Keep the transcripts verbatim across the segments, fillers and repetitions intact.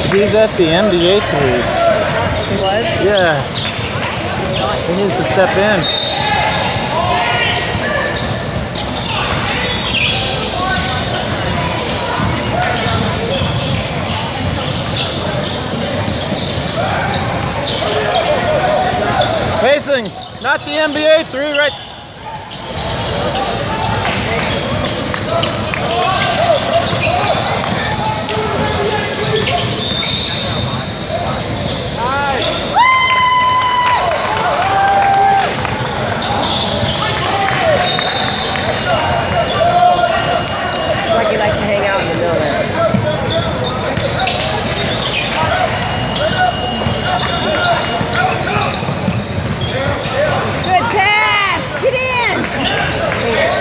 He's at the N B A three. He was? Yeah. He needs to step in. Facing, not the N B A three, right? Like he likes to hang out in the middle there. Good pass! Get in!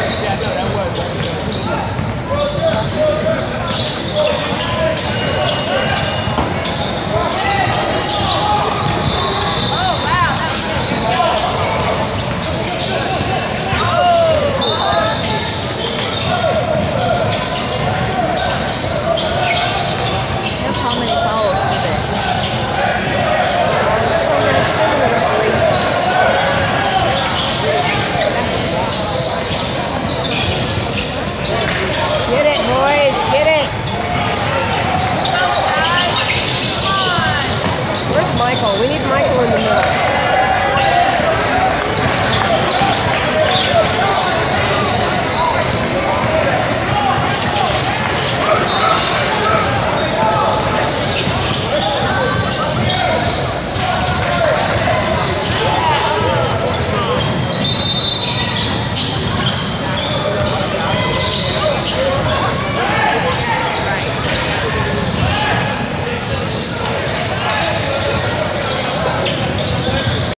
How many fouls is it? Get it, boys, get it. Where's Michael? We need Michael in the middle.